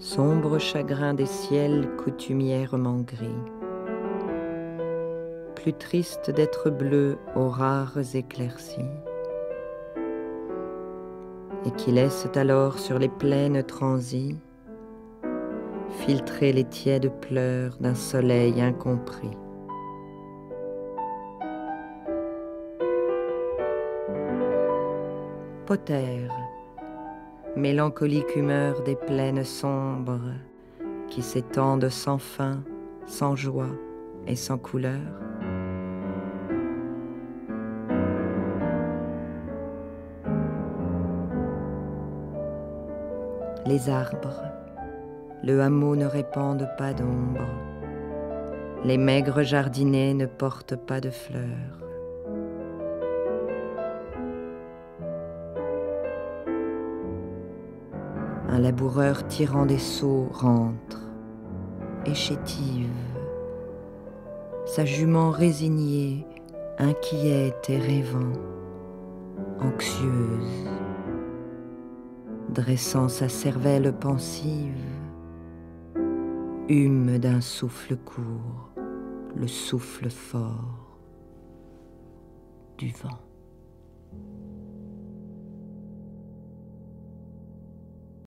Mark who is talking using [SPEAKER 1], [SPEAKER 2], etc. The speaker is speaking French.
[SPEAKER 1] sombre chagrin des ciels coutumièrement gris, plus triste d'être bleu aux rares éclaircies, et qui laissent alors sur les plaines transies filtrer les tièdes pleurs d'un soleil incompris. Pothère, mélancolique humeur des plaines sombres qui s'étendent sans fin, sans joie et sans couleur. Les arbres, le hameau ne répandent pas d'ombre, les maigres jardinets ne portent pas de fleurs. Un laboureur tirant des seaux rentre et chétive, sa jument résignée, inquiète et rêvant, anxieuse, dressant sa cervelle pensive, hume d'un souffle court, le souffle fort du vent.